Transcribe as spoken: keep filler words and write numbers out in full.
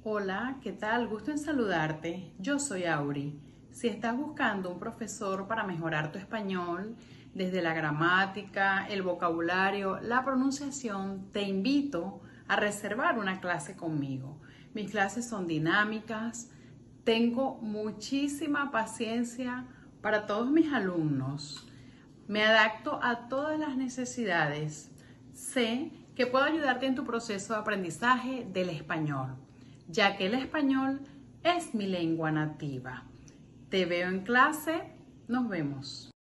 Hola, ¿qué tal? Gusto en saludarte. Yo soy Auri. Si estás buscando un profesor para mejorar tu español, desde la gramática, el vocabulario, la pronunciación, te invito a reservar una clase conmigo. Mis clases son dinámicas, tengo muchísima paciencia para todos mis alumnos. Me adapto a todas las necesidades. Sé que puedo ayudarte en tu proceso de aprendizaje del español, ya que el español es mi lengua nativa. Te veo en clase. Nos vemos.